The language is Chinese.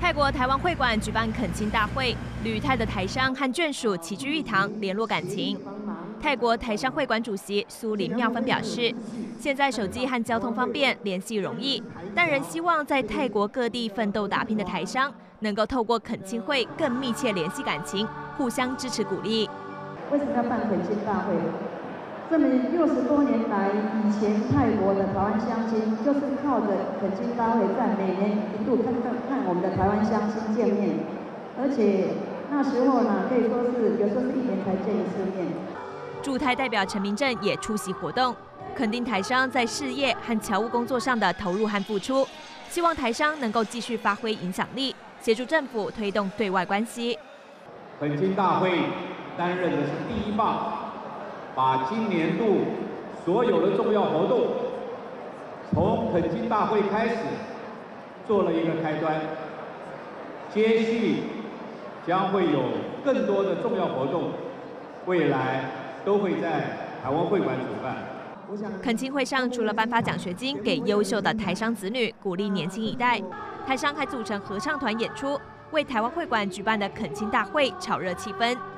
泰国台湾会馆举办恳亲大会，旅泰的台商和眷属齐聚一堂，联络感情。泰国台商会馆主席苏林妙芬表示，现在手机和交通方便，联系容易，但仍希望在泰国各地奋斗打拼的台商，能够透过恳亲会更密切联系感情，互相支持鼓励。 为什么要办恳亲大会？这么60多年来，以前泰国的台湾乡亲就是靠着恳亲大会，在每年一度看我们的台湾乡亲见面，而且那时候呢，可以说是有时候是1年才见一次面。 驻泰代表陈明正也出席活动，肯定台商在事业和侨务工作上的投入和付出，希望台商能够继续发挥影响力，协助政府推动对外关系。 恳亲大会担任的是第一棒。把今年度所有的重要活动，从恳亲大会开始做了一个开端，接续将会有更多的重要活动，未来都会在台湾会馆举办。 恳亲会上除了颁发奖学金给优秀的台商子女，鼓励年轻一代，台商还组成合唱团演出，为台湾会馆举办的恳亲大会炒热气氛。